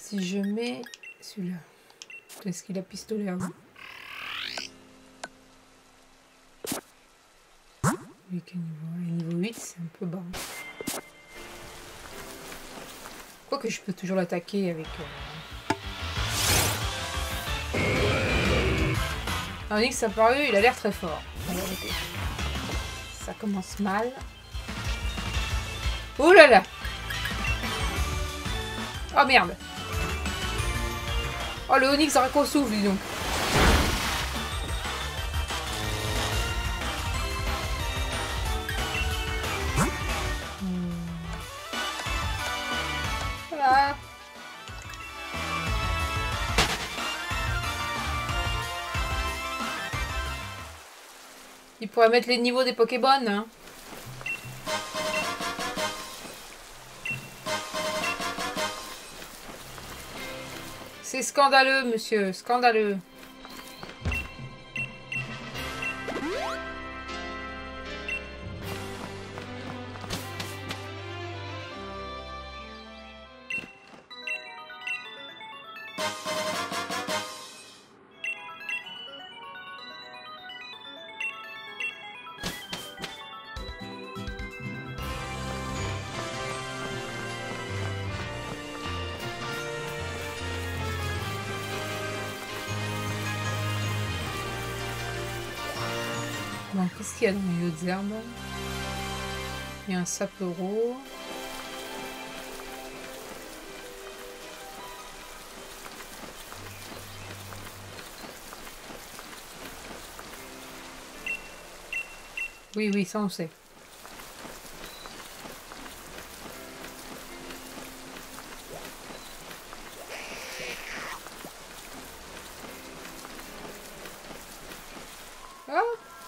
Si je mets celui-là, est-ce qu'il a pistolet avant? Lui qui est niveau 8, c'est un peu bas. Quoique je peux toujours l'attaquer avec... Onyx apparu, il a l'air très fort. Ça commence mal. Oh là là! Oh merde! Oh le Onyx aurait qu'on souffle, dis donc. Voilà. Il pourrait mettre les niveaux des Pokémon, hein. C'est scandaleux, monsieur, scandaleux. Bon, qu'est-ce qu'il y a dans les autres herbes? Il y a un sapero. Oui, oui, ça on sait. Ah!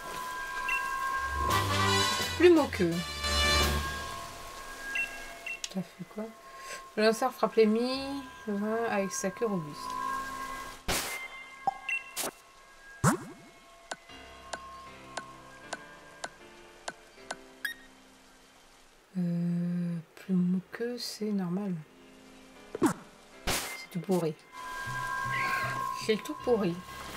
Plus moqueux. Ça fait quoi? Le lanceur frappe l'ennemi avec sa queue robuste. Plus moqueux, c'est normal. C'est tout pourri. C'est tout pourri.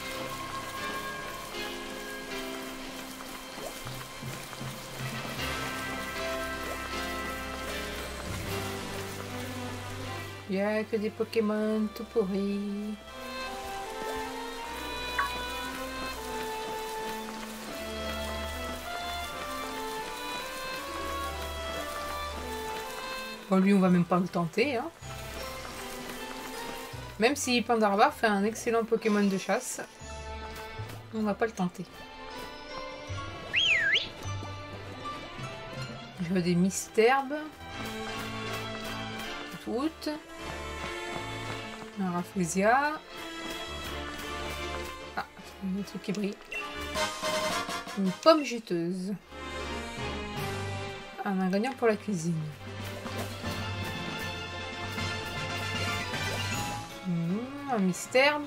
Il n'y a que des Pokémon tout pourris. Bon, lui, on va même pas le tenter, hein. Même si Pandarba fait un excellent Pokémon de chasse, on va pas le tenter. Je veux des Misterbes. Toutes. Un Rafflesia. Ah, un truc qui brille. Une pomme juteuse. Un ingrédient pour la cuisine. Un Misterbe.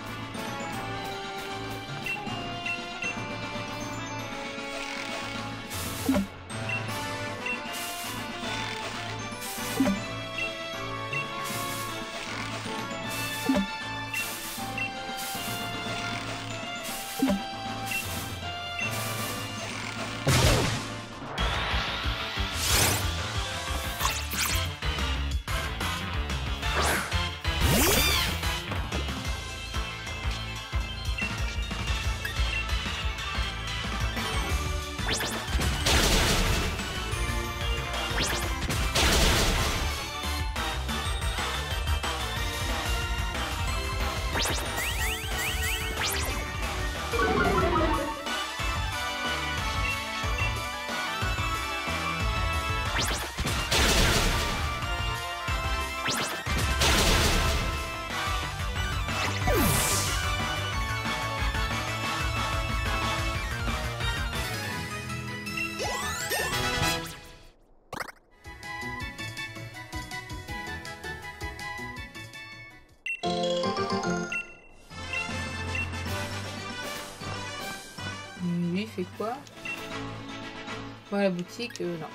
Fait quoi? Voilà la boutique, non.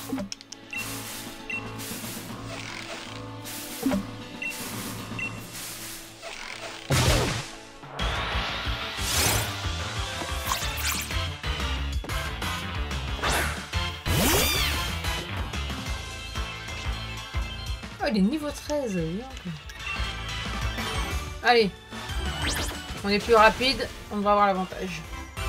Oh, il est niveau 13. Allez. On est plus rapide, on devrait avoir l'avantage.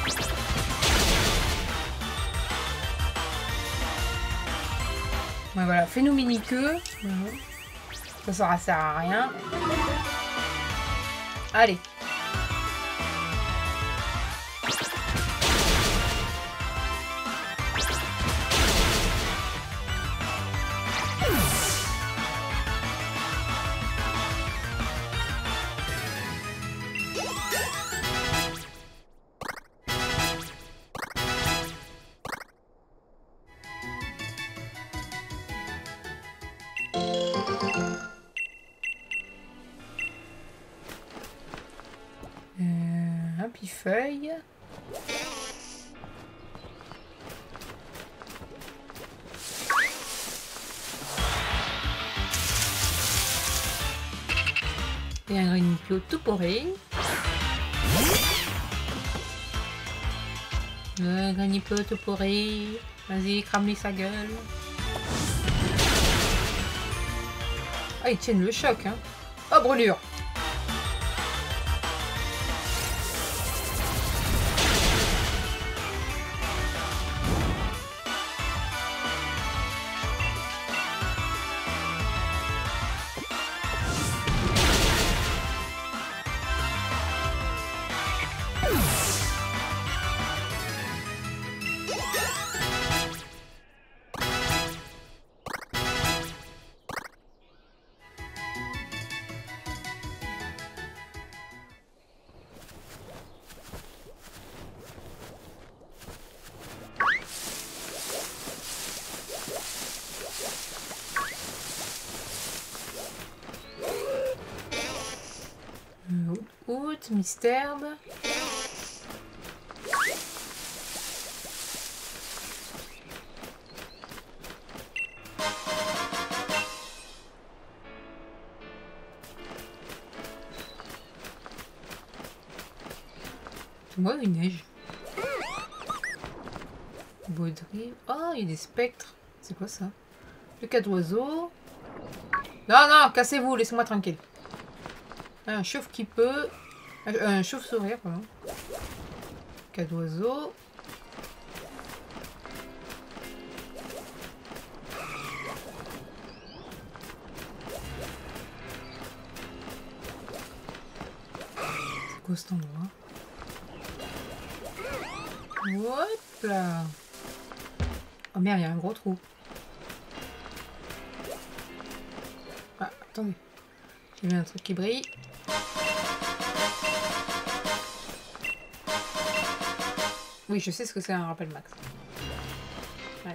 Ouais, voilà, fais-nous mini-queue. Ça sert à rien. Allez. Un pifeuille. Et un granipio tout pourri. Le granipio tout pourri. Vas-y, crame-lui sa gueule. Ah, ils tiennent le choc, hein. Oh, brûlure. Août, Misterbe. Moi, il neige. Baudry. Oh, il y a des spectres. C'est quoi ça? Le cas d'oiseau. Non, non, cassez-vous, laissez-moi tranquille. Un chauve qui peut. Un chauve-sourire, pardon. Cas d'oiseau. C'est quoi cet endroit? Hop là. Oh merde, il y a un gros trou. Ah, attendez. J'ai vu un truc qui brille. Oui, je sais ce que c'est un rappel max. Ouais.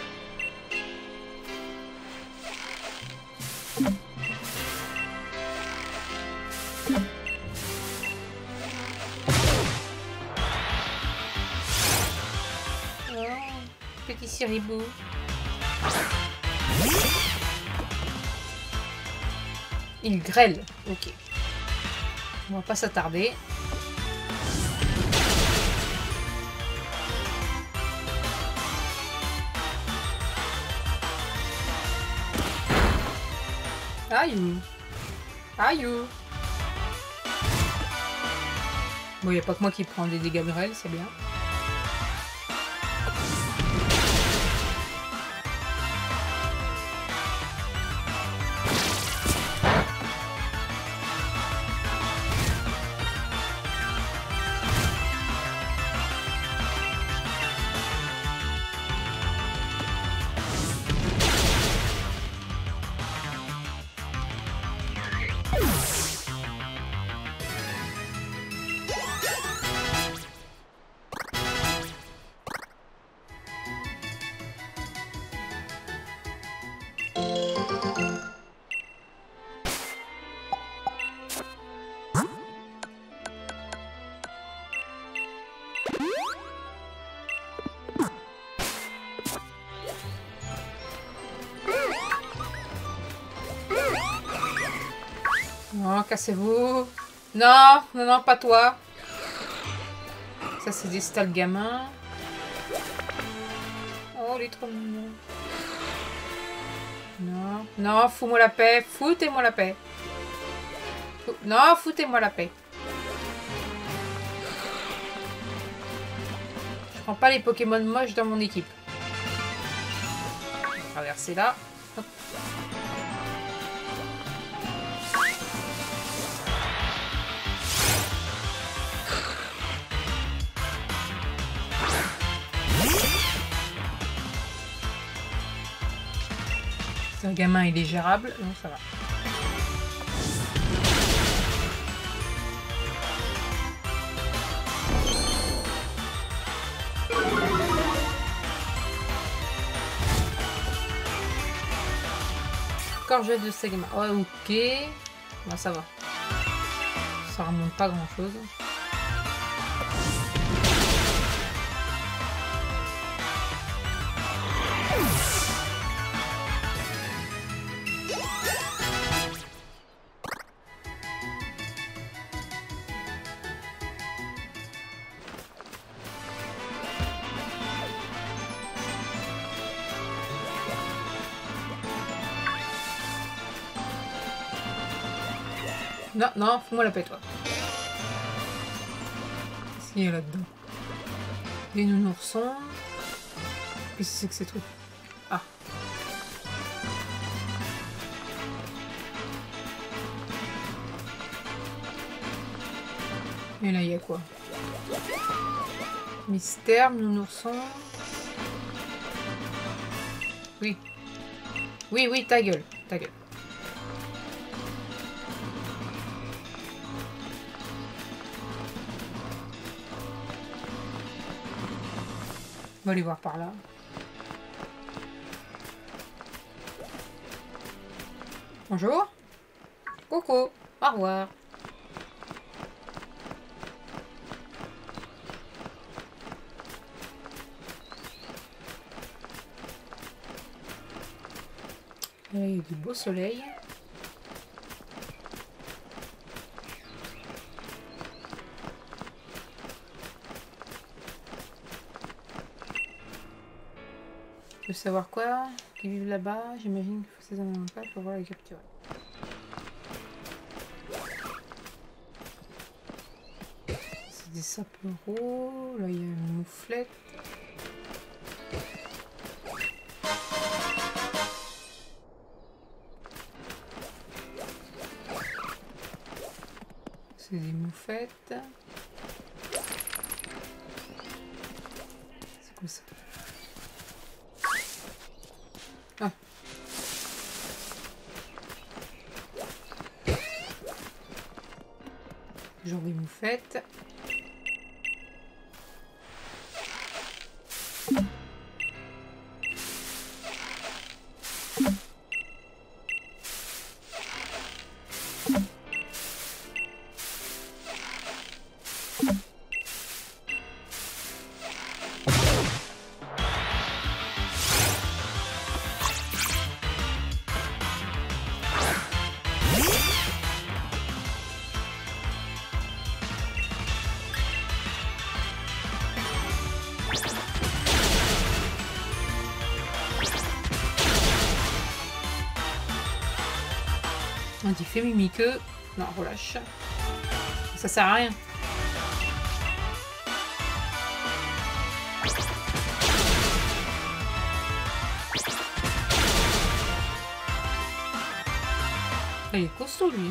Oh, petit siribou. Il grêle. Ok. On va pas s'attarder. Aïe. Aïe. Bon, il n'y a pas que moi qui prends des dégâts grêles, c'est bien. Non, cassez-vous. Non, non, non, pas toi. Ça, c'est des stalles gamins. Oh, il est trop mignon. Non, non, fous-moi la paix. Foutez-moi la paix. Non, foutez-moi la paix. Je prends pas les Pokémon moches dans mon équipe. Je vais traverser là. Hop. C'est un gamin, il est gérable. Non, ça va. Encore jet de segment. Ouais, ok. Bon, ça va. Ça remonte pas grand chose. Non, non, fous-moi la paix, toi. Qu'est-ce qu'il y a là-dedans? Des nounoursons. Qu'est-ce que c'est que ces trucs? Ah. Et là, il y a quoi? Mystère, nounourson. Oui. Oui, oui, ta gueule. Ta gueule. On va aller voir par là. Bonjour. Coucou. Au revoir. Là, il y a du beau soleil. Tu veux savoir quoi? Qui vivent là-bas, j'imagine qu'il faut ces animaux-là pour pouvoir les capturer. C'est des sapereaux, là il y a une mouflette. C'est des moufettes. C'est quoi ça? Ah. Genre des moufettes. On dit fait mimiqueux. Non, relâche. Ça sert à rien. Il est costaud lui.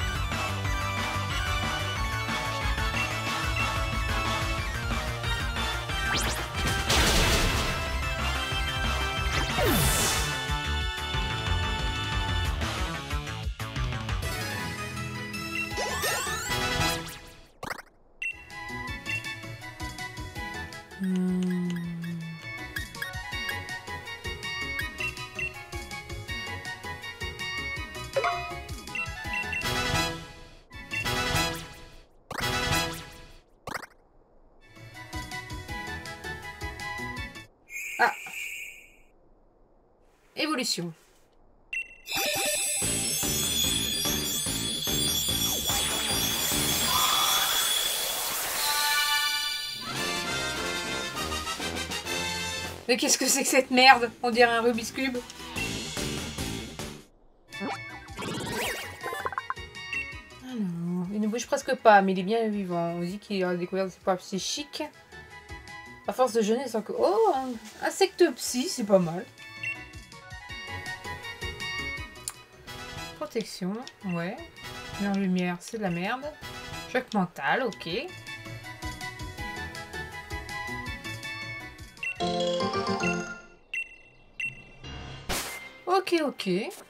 Ah. Évolution. Mais qu'est-ce que c'est que cette merde? On dirait un Rubik's Cube. Alors, il ne bouge presque pas, mais il est bien vivant. On dit qu'il a découvert ses pouvoirs psychiques. À force de jeûner, sans que... Oh, un insecte psy, c'est pas mal. Protection, ouais. En lumière, c'est de la merde. Choc mental, ok. Ok.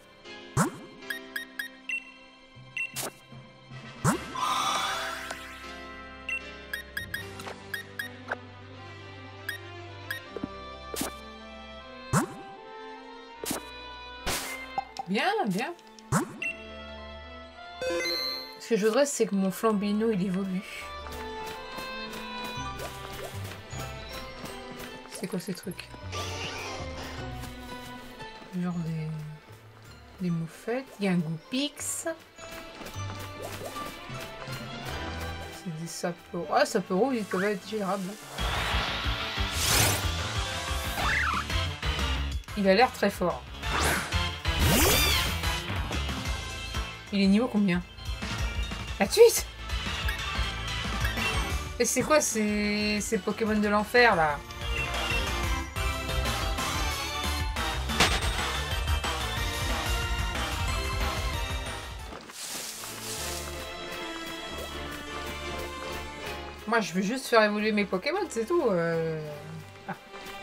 Bien. Ce que je voudrais, c'est que mon Flambino, il évolue. C'est quoi ces trucs? Genre des moufettes. Il y a un Goupix. C'est des saperos. Ah, saperos, ils peuvent être gérables. Il a l'air très fort. Il est niveau combien? La suite. Et c'est quoi ces Pokémon de l'enfer là? Moi je veux juste faire évoluer mes Pokémon, c'est tout. Ah.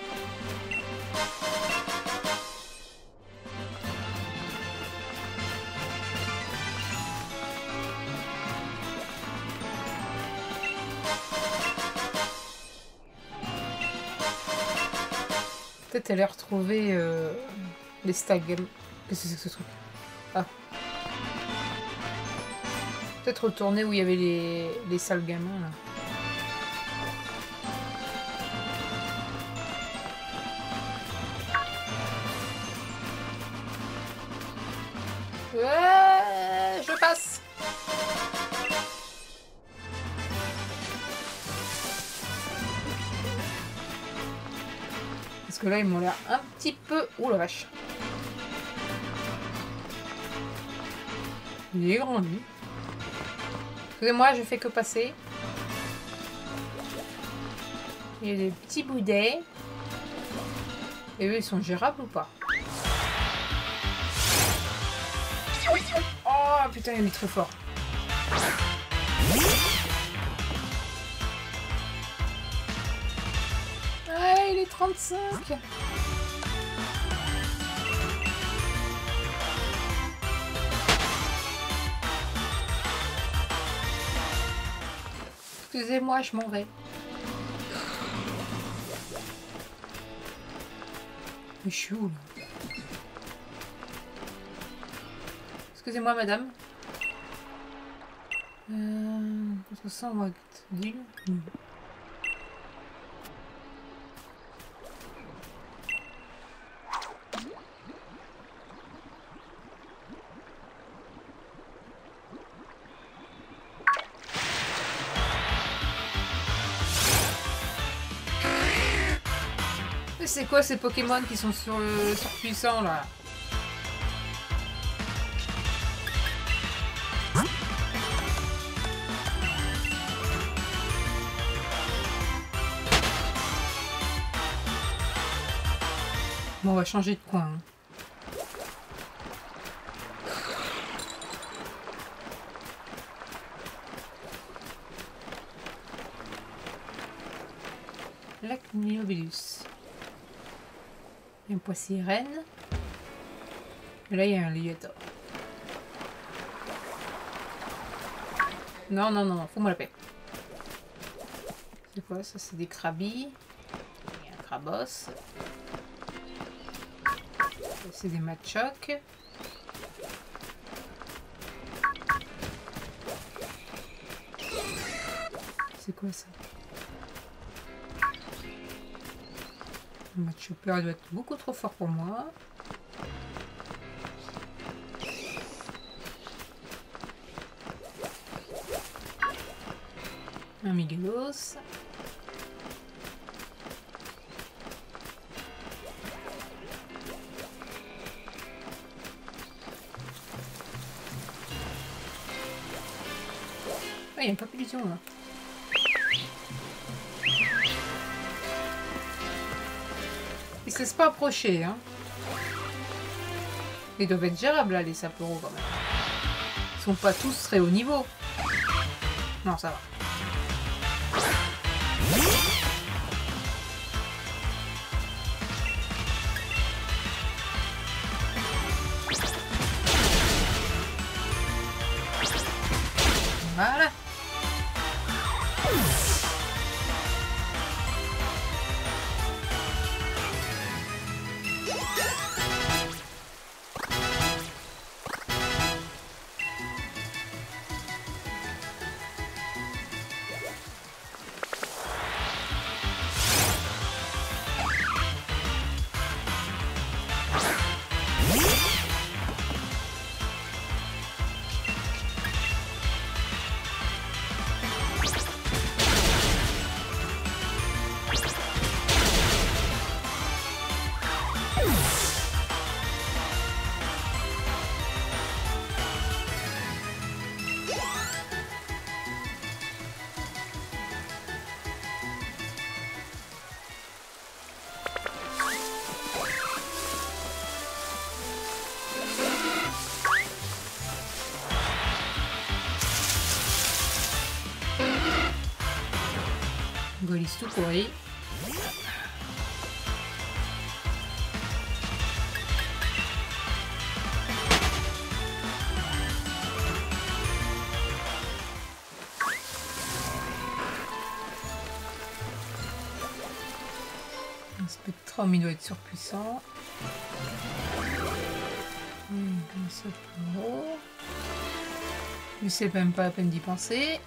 Peut-être aller retrouver les Stagem. Qu'est-ce que c'est que ce truc? Ah. Peut-être retourner où il y avait les sales gamins là. Ouais, je passe. Parce que là, ils m'ont l'air un petit peu... Ouh la vache. Il est grand, lui. Excusez-moi, je fais que passer. Il y a des petits boudets. Et eux, ils sont gérables ou pas? Oh putain, il est trop fort. Ouais, il est 35. Excusez-moi, je m'en vais. Mais je suis où là? Excusez-moi, madame. Contre ça, on va dire. Mais c'est quoi ces Pokémon qui sont surpuissants là? Bon, on va changer de coin. Hein. Lac Niobilus. Il y a un poissy-reine. Et là, il y a un Liator. Non, fous-moi la paix. C'est quoi ça? C'est des crabis. Il y a un crabos. C'est des machocs. C'est quoi ça? Le Machopper doit être beaucoup trop fort pour moi. Un Miguelos. Ah, il y a une papillusion là. Ils se laissent pas approcher, hein. Ils doivent être gérables là, les sapereaux quand même. Ils sont pas tous très haut niveau. Non, ça va. Voilà. Golis tout pourri. Un spectrum, il doit être surpuissant. Un sapero. Lui, c'est même pas la peine d'y penser.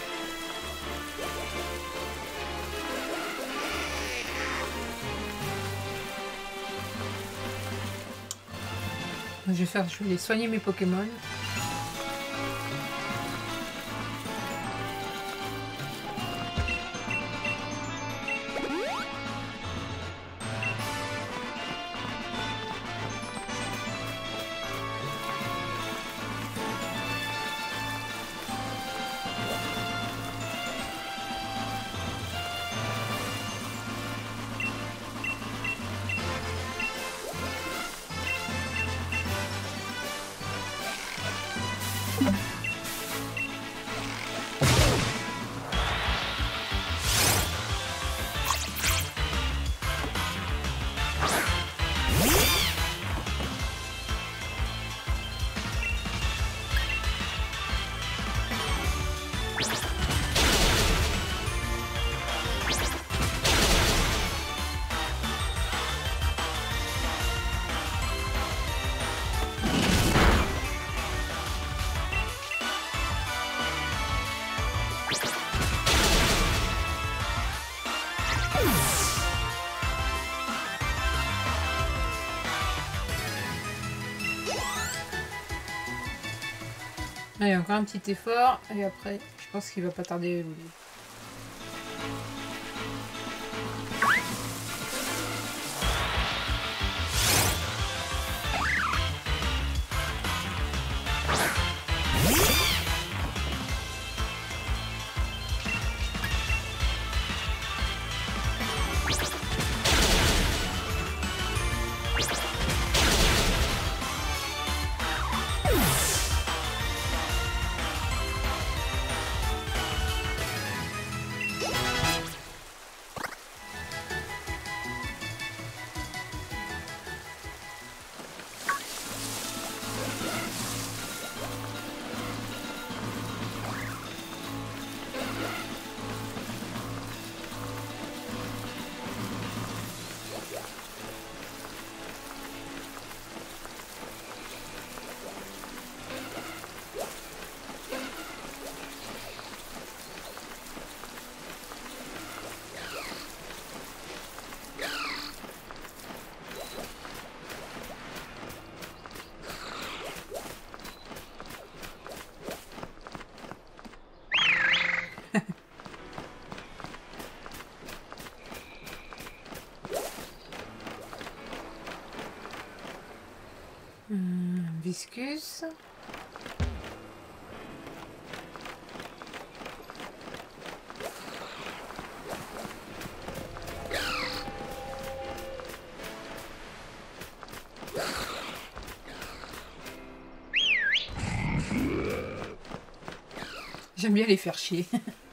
Je vais aller soigner mes Pokémon. Allez, encore un petit effort et après, je pense qu'il va pas tarder à évoluer. Viscus. J'aime bien les faire chier.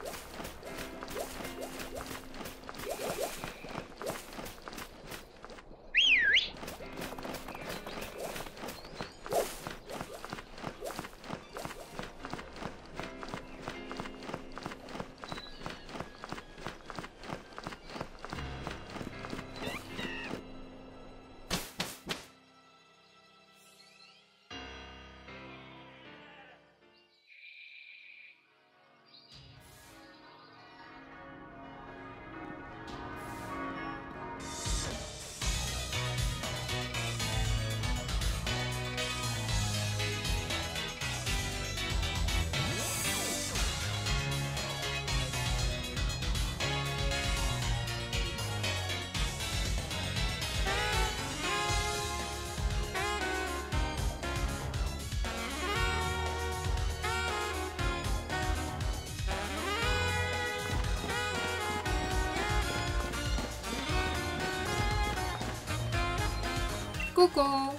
Coucou.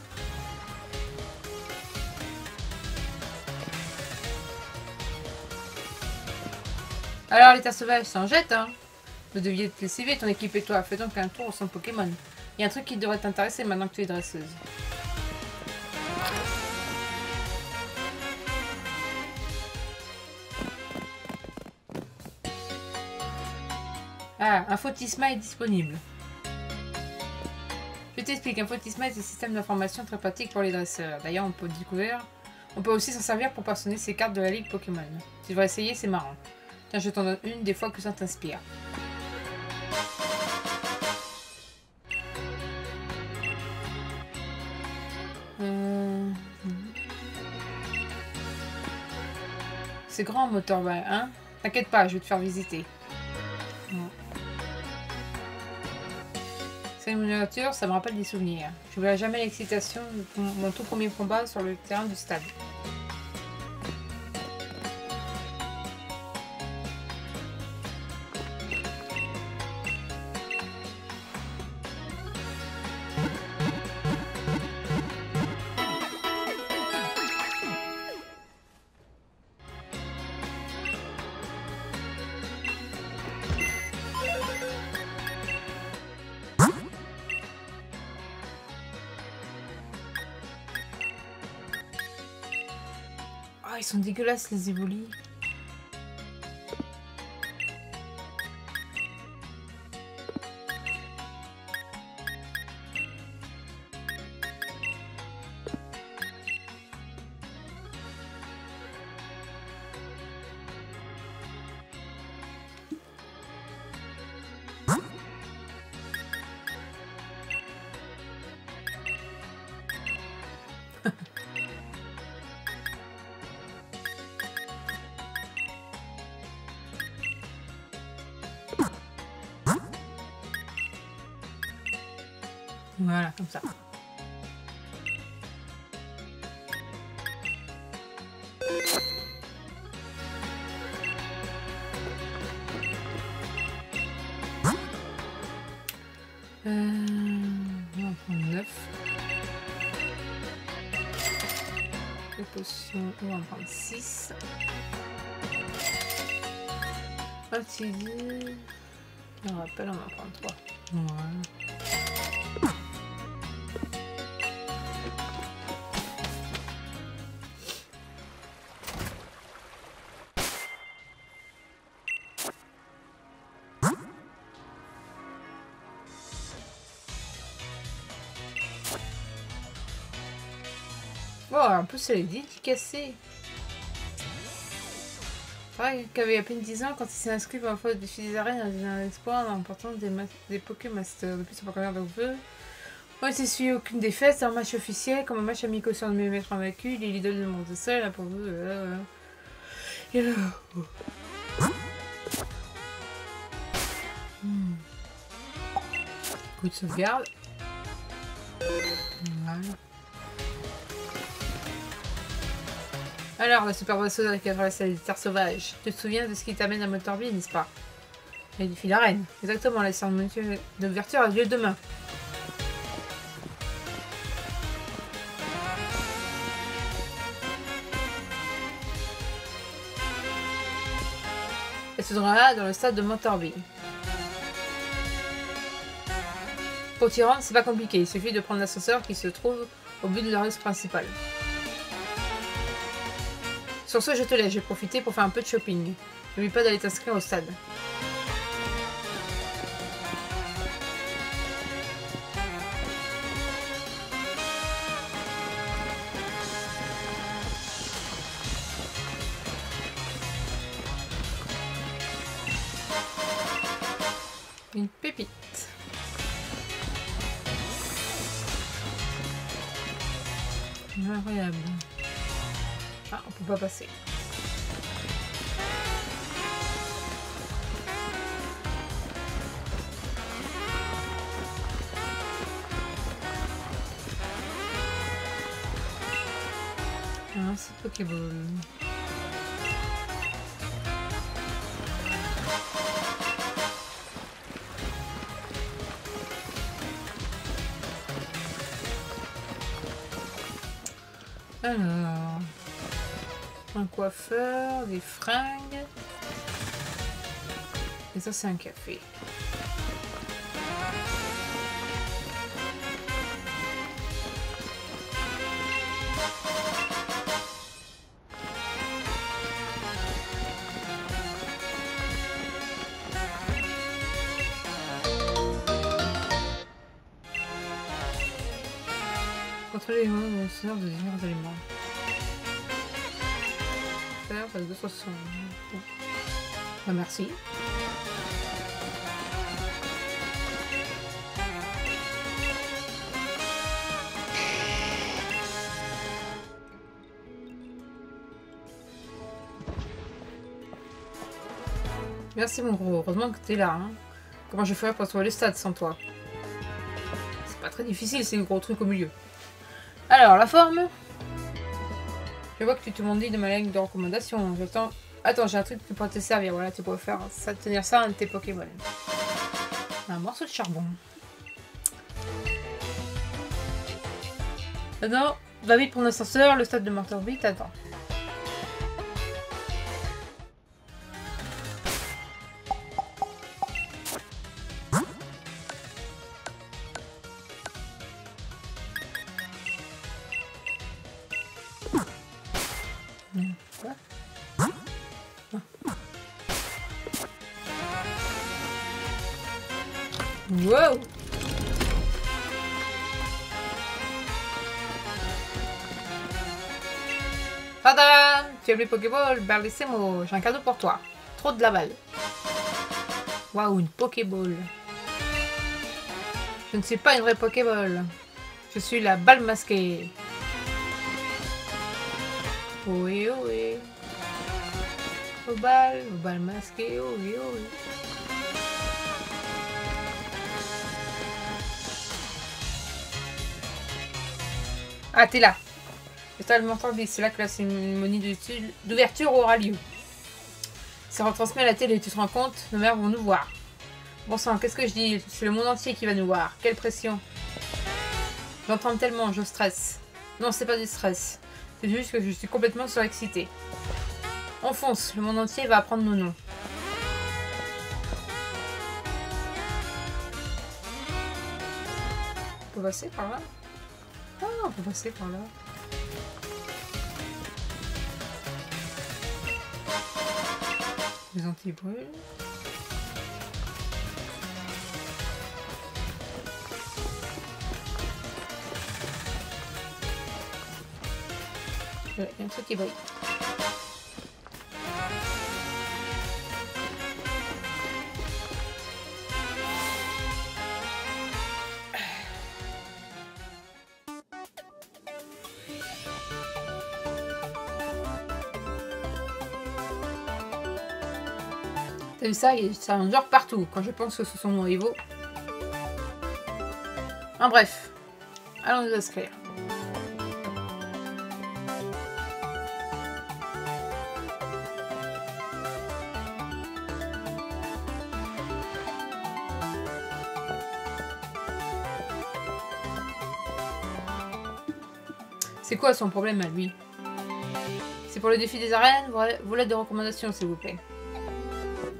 Alors les terres sauvages s'en jettent, hein. Vous deviez te laisser vite, ton équipe et toi. Fais donc un tour au centre Pokémon. Il y a un truc qui devrait t'intéresser maintenant que tu es dresseuse. Ah, un Fautisma est disponible. Je t'explique, un Fautisma est un système d'information très pratique pour les dresseurs. D'ailleurs, on peut aussi s'en servir pour personner ses cartes de la Ligue Pokémon. Tu devrais essayer, c'est marrant. Tiens, je t'en donne une des fois que ça t'inspire. C'est grand, Motorball, hein? T'inquiète pas, je vais te faire visiter. C'est une miniature, ça me rappelle des souvenirs. Je n'oublierai jamais l'excitation de mon tout premier combat sur le terrain du stade. Oh, ils sont dégueulasses les évolis. Voilà, comme ça. On va prendre 9. Les potions, on va en prendre 6. Fatigué. Je me rappelle, on va en prendre 3. Voilà. Oh, en plus, elle est dédicacée. C'est vrai qu'avait à peine 10 ans, quand il s'est inscrit pour la fois au défi des arènes, il a un espoir en important des Pokémasters. Depuis son parcours de vœux, il s'est suivi aucune défaite, un match officiel, comme un match amical sur le millimètre invaincu, il est l'idole de monde seul, là pour vous. Coup de sauvegarde. Voilà. Alors, la super boisseuse avec la traversée des terres sauvages. Tu te souviens de ce qui t'amène à Motorby, n'est-ce pas? Les défis d'arène. Exactement, la cérémonie d'ouverture a lieu demain. Elle se trouvera dans le stade de Montorville. Pour t'y rendre, c'est pas compliqué. Il suffit de prendre l'ascenseur qui se trouve au bout de la rue principale. Sur ce, je te laisse. J'ai profité pour faire un peu de shopping. N'oublie pas d'aller t'inscrire au stade. Une pépite. Incroyable. Ah, on peut pas passer. Ah, c'est Pokéball. Alors, un coiffeur, des fringues. Et ça, c'est un café. Contrôler les moments de sort de différents éléments. Faire phase 260. Bon. Bah, merci. Merci mon gros, heureusement que t'es là. Hein. Comment je ferais pour trouver les stats sans toi? C'est pas très difficile, c'est le gros truc au milieu. Alors, la forme. Je vois que tu te mendilles de ma ligne de recommandation. J'attends. Attends, j'ai un truc qui pourrait te servir. Voilà, tu pourrais faire ça, tenir ça à un de tes Pokémon. Un morceau de charbon. Maintenant, va vite prendre l'ascenseur, le stade de Montorville t'attend. Wow! Tada! Tu aimes les Pokéballs? Bellissimo! J'ai un cadeau pour toi. Trop de la balle. Waouh, une Pokéball. Je ne suis pas une vraie Pokéball. Je suis la balle masquée. Oui, oui. Aux balles masquées, oui, oui. Ah, t'es là. C'est là que la cérémonie d'ouverture aura lieu. C'est retransmis à la télé, tu te rends compte? Nos mères vont nous voir. Bon sang, qu'est-ce que je dis? C'est le monde entier qui va nous voir. Quelle pression. J'entends tellement, je stresse. Non, c'est pas du stress. C'est juste que je suis complètement surexcitée. On fonce, le monde entier va apprendre nos noms. On peut passer par là? Ah, on peut passer par là. Les anti-brûles. Il y a un truc qui brille. T'as vu ça? C'est un genre partout quand je pense que ce sont nos rivaux. En bref, allons nous inscrire. C'est quoi son problème à lui? C'est pour le défi des arènes? Vos lettres de recommandation, s'il vous plaît.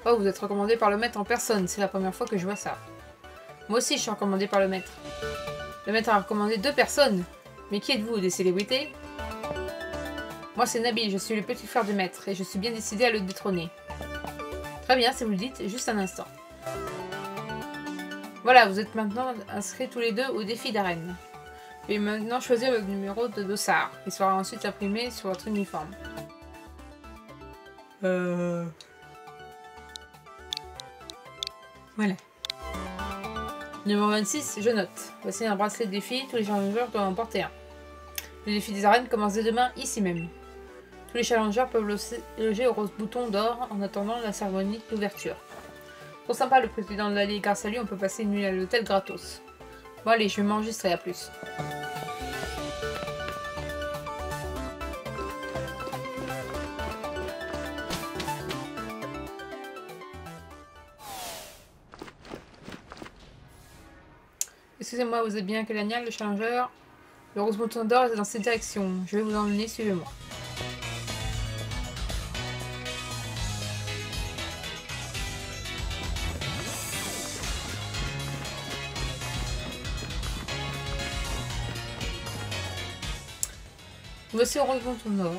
Oh, vous êtes recommandé par le maître en personne. C'est la première fois que je vois ça. Moi aussi, je suis recommandé par le maître. Le maître a recommandé 2 personnes. Mais qui êtes-vous, des célébrités? Moi, c'est Nabil. Je suis le petit frère du maître. Et je suis bien décidé à le détrôner. Très bien, si vous le dites. Juste un instant. Voilà, vous êtes maintenant inscrits tous les deux au défi d'arène. Veuillez maintenant choisir le numéro de dossard. Il sera ensuite imprimé sur votre uniforme. Voilà. Numéro 26, je note. Voici un bracelet de défi. Tous les challengers doivent en porter un. Le défi des arènes commence dès demain, ici même. Tous les challengers peuvent loger au rose bouton d'or en attendant la cérémonie d'ouverture. Trop sympa le président de la Ligue, grâce à lui on peut passer une nuit à l'hôtel gratos. Bon allez, je vais m'enregistrer, à plus. Excusez-moi, vous êtes bien Kelanial, le challenger? Le rose bouton d'or est dans cette direction. Je vais vous emmener, suivez-moi. Voici au rose bouton d'or.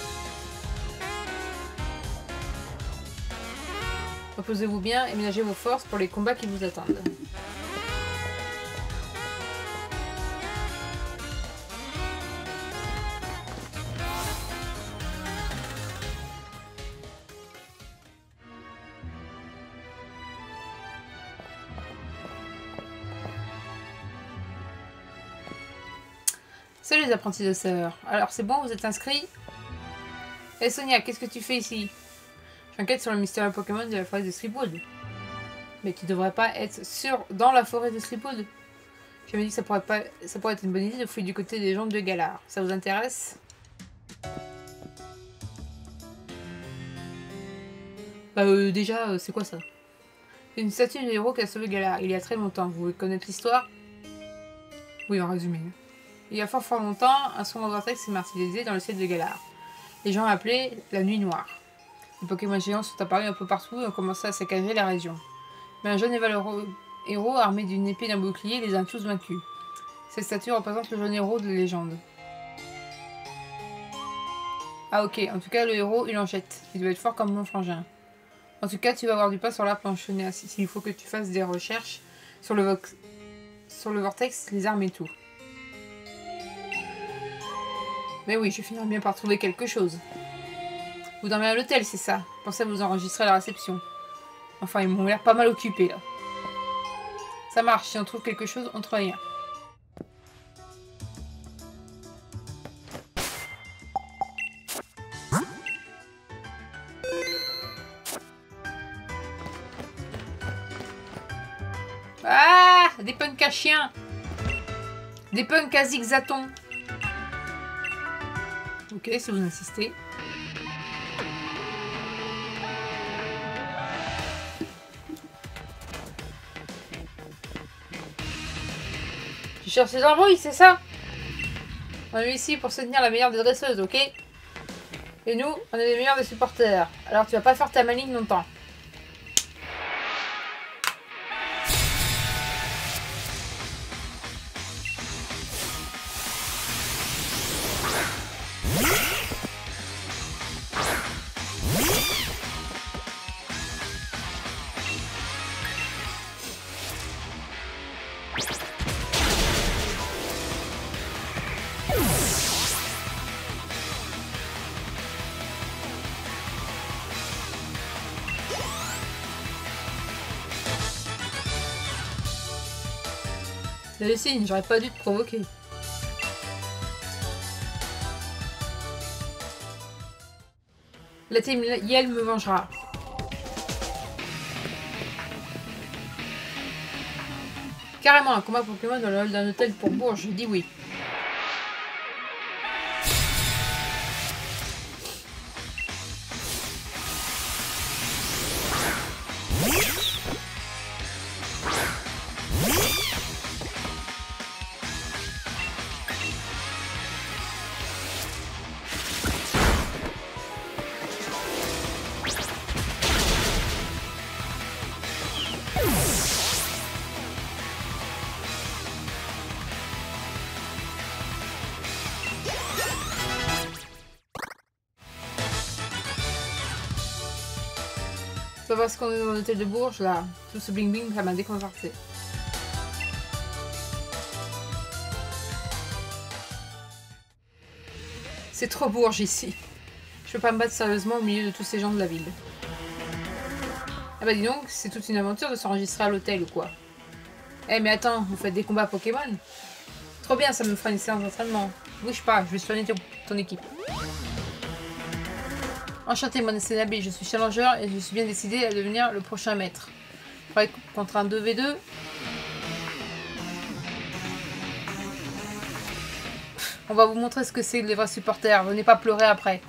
Reposez-vous bien et ménagez vos forces pour les combats qui vous attendent. Salut les apprentis de sœur. Alors c'est bon, vous êtes inscrits? Hé Sonia, qu'est-ce que tu fais ici? J'enquête sur le mystérieux Pokémon de la forêt de Stripwood. Mais tu devrais pas être dans la forêt de Stripwood. Je me dis que ça pourrait être une bonne idée de fouiller du côté des jambes de Galar. Ça vous intéresse? Déjà, c'est quoi ça? C'est une statue de héros qui a sauvé Galar il y a très longtemps. Vous voulez connaître l'histoire? Oui, en résumé. Il y a fort longtemps, un sombre vortex s'est martyrisé dans le ciel de Galar. Les gens appelaient la nuit noire. Les Pokémon géants sont apparus un peu partout et ont commencé à saccager la région. Mais un jeune et valeureux héros armé d'une épée et d'un bouclier les a tous vaincus. Cette statue représente le jeune héros de la légende. Ah ok, en tout cas le héros il en jette. Il doit être fort comme mon frangin. En tout cas tu vas avoir du pain sur la planche. Il faut que tu fasses des recherches sur le vortex, les armes et tout. Mais oui, je finirai bien par trouver quelque chose. Vous dormez à l'hôtel, c'est ça? Pensez à vous enregistrer à la réception. Enfin, ils m'ont l'air pas mal occupés, là. Ça marche, si on trouve quelque chose, on travaille. Ah! Des punks à chiens! Des punks à zigzatons! Ok, si vous insistez. Tu cherches des embrouilles, c'est ça? On est ici pour soutenir la meilleure des dresseuses, ok? Et nous, on est les meilleurs des supporters. Alors tu vas pas faire ta maligne longtemps. Le signe, j'aurais pas dû te provoquer. La team Yell me vengera. Carrément, un combat Pokémon dans le hall d'un hôtel pour Bourges, je dis oui. savoir ce qu'on est dans l'hôtel de Bourges, là. Tout ce bling bling, ça m'a déconcerté. C'est trop Bourges ici. Je peux pas me battre sérieusement au milieu de tous ces gens de la ville. Ah bah dis donc, c'est toute une aventure de s'enregistrer à l'hôtel ou quoi. Eh mais attends, vous faites des combats Pokémon? Trop bien, ça me fera une séance d'entraînement. Bouge pas, je vais soigner ton équipe. Enchanté, mon nom c'est Nabil, je suis challenger et je suis bien décidé à devenir le prochain maître. Prêt contre un 2v2. On va vous montrer ce que c'est les vrais supporters, venez pas pleurer après.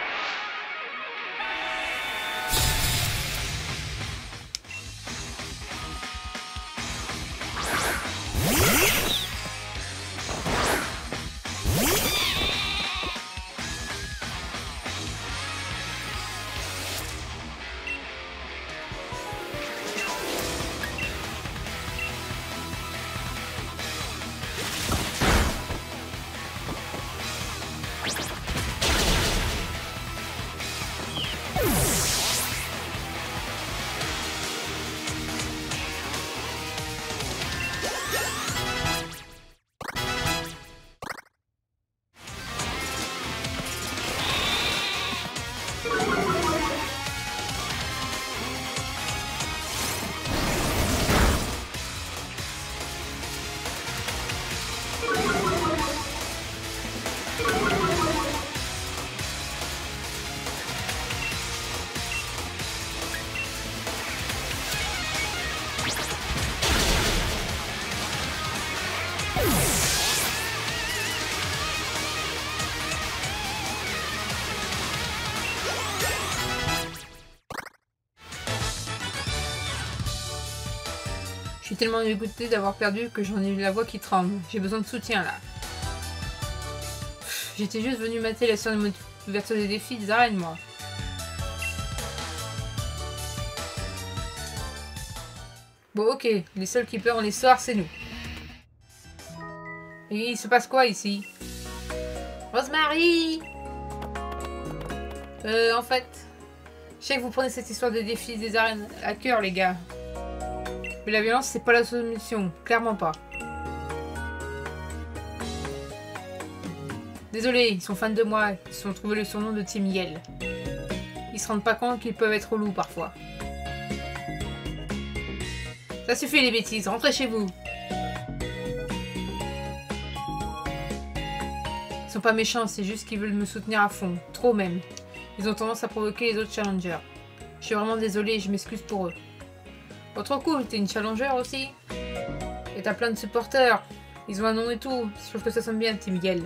Je suis tellement dégoûtée d'avoir perdu que j'en ai eu la voix qui tremble. J'ai besoin de soutien là. J'étais juste venue mater la séance d'ouverture des défis des arènes, moi. Bon, ok, les seuls qui pleurent en l'histoire, c'est nous. Et il se passe quoi ici? Rosemary! En fait, je sais que vous prenez cette histoire des défis des arènes à cœur, les gars. Mais la violence, c'est pas la solution. Clairement pas. Désolé, ils sont fans de moi. Ils se sont trouvés le surnom de Team Yell. Ils se rendent pas compte qu'ils peuvent être relous parfois. Ça suffit les bêtises, rentrez chez vous. Ils sont pas méchants, c'est juste qu'ils veulent me soutenir à fond. Trop même. Ils ont tendance à provoquer les autres challengers. Je suis vraiment désolée et je m'excuse pour eux. Oh, trop cool, t'es une challenger aussi. Et t'as plein de supporters. Ils ont un nom et tout. Je trouve que ça sonne bien, Team Yell.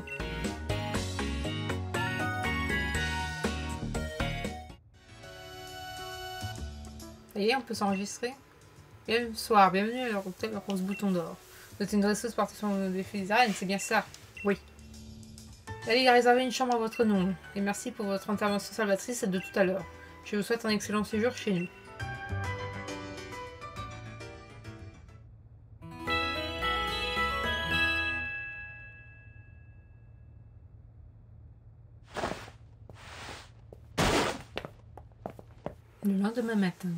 Ça y est, on peut s'enregistrer. Bonsoir, bienvenue à l'hôtel Rose Bouton d'Or. Vous êtes une dresseuse participant au défi des arènes, c'est bien ça? Oui. La Ligue a réservé une chambre à votre nom. Et merci pour votre intervention salvatrice de tout à l'heure. Je vous souhaite un excellent séjour chez nous. Le lendemain matin.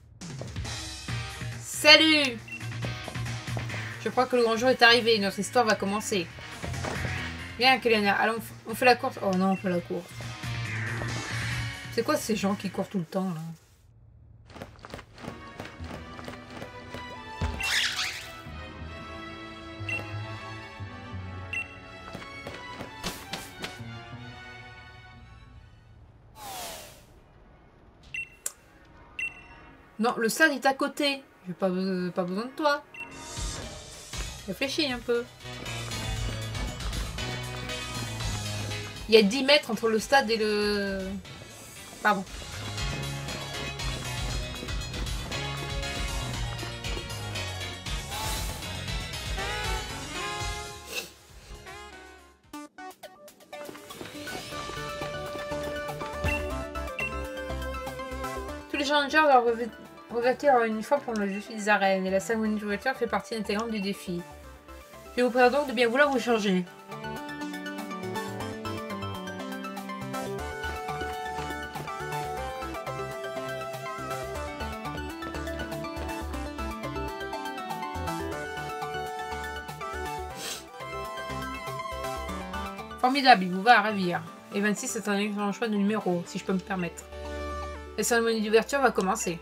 Salut! Je crois que le grand jour est arrivé, notre histoire va commencer. Viens, Kelena, allons, on fait la course. Oh non, on fait la course. C'est quoi ces gens qui courent tout le temps, là? Non, le stade est à côté. J'ai pas besoin de toi. Réfléchis un peu. Il y a 10 mètres entre le stade et le... Pardon. Tous les challengers doivent revêtir leur uniforme pour le défi des arènes et la cérémonie d'ouverture fait partie intégrante du défi. Je vous prie donc de bien vouloir vous changer. Formidable, il vous va à ravir. Et 26 est un excellent choix de numéro, si je peux me permettre. La cérémonie d'ouverture va commencer.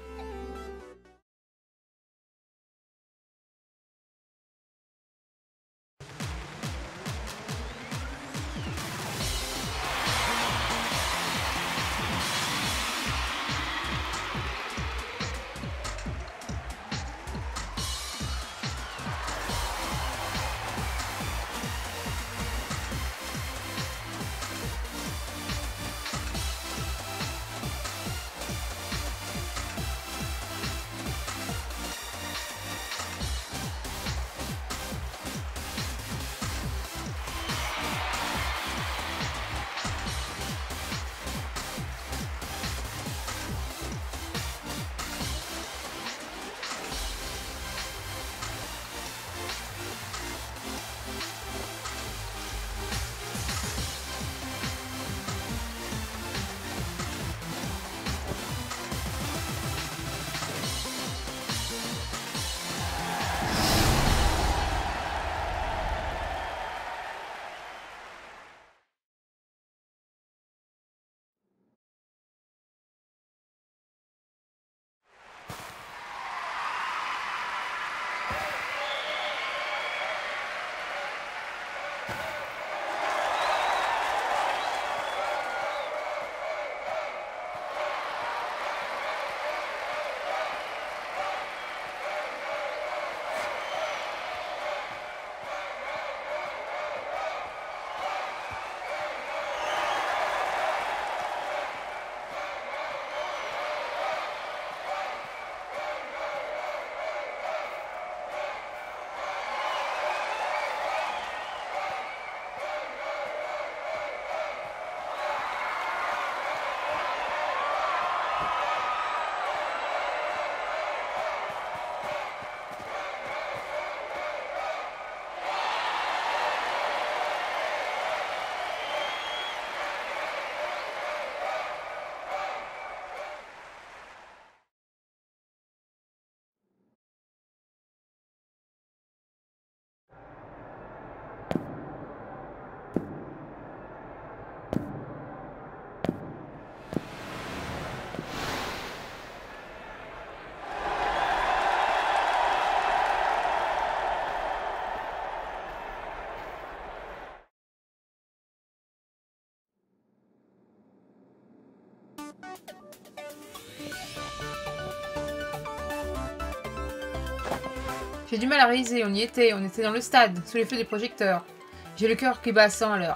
J'ai du mal à réaliser, on y était, on était dans le stade, sous les feux des projecteurs. J'ai le cœur qui bat à 100 à l'heure.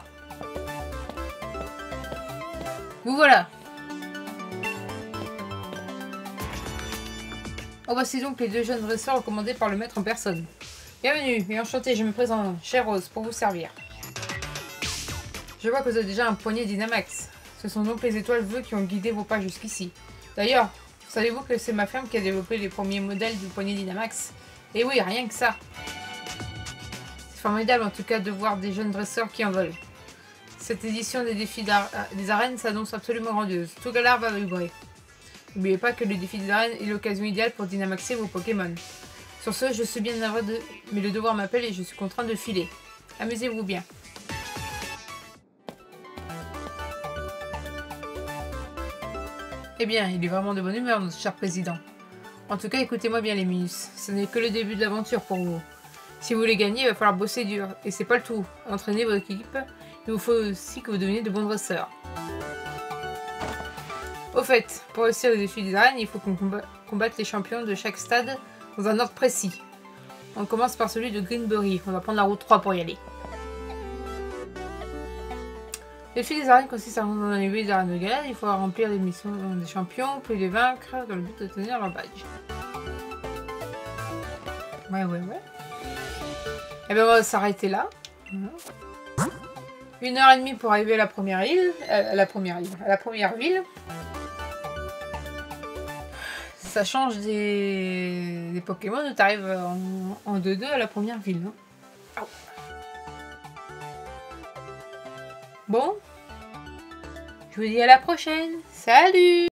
Vous voilà. Oh, voici donc les deux jeunes dresseurs recommandés par le maître en personne. Bienvenue et enchanté, je me présente, chère Rose, pour vous servir. Je vois que vous avez déjà un poignet Dynamax. Ce sont donc les étoiles vœux qui ont guidé vos pas jusqu'ici. D'ailleurs, savez-vous que c'est ma ferme qui a développé les premiers modèles du poignet Dynamax? Et oui, rien que ça. C'est formidable en tout cas de voir des jeunes dresseurs qui en veulent. Cette édition des défis des arènes s'annonce absolument grandiose. Tout Galar va vibrer. N'oubliez pas que le défi des arènes est l'occasion idéale pour dynamaxer vos Pokémon. Sur ce, je suis bien navré mais le devoir m'appelle et je suis contraint de filer. Amusez-vous bien. Eh bien, il est vraiment de bonne humeur, notre cher président. En tout cas, écoutez-moi bien les Minus. Ce n'est que le début de l'aventure pour vous. Si vous voulez gagner, il va falloir bosser dur. Et c'est pas le tout. Entraînez votre équipe. Il vous faut aussi que vous deveniez de bons dresseurs. Au fait, pour réussir le défi des arènes, il faut qu'on combatte les champions de chaque stade dans un ordre précis. On commence par celui de Greenbury. On va prendre la route 3 pour y aller. Le défi des arènes consiste à rentrer dans les 8 arènes de galère. Il faut remplir les missions des champions, puis les vaincre dans le but de tenir leur badge. Ouais. Et ben on va s'arrêter là. 1h30 pour arriver à la première île. À la première ville. Ça change des Pokémon où tu arrives en 2-2 à la première ville. Hein. Bon. Je vous dis à la prochaine. Salut!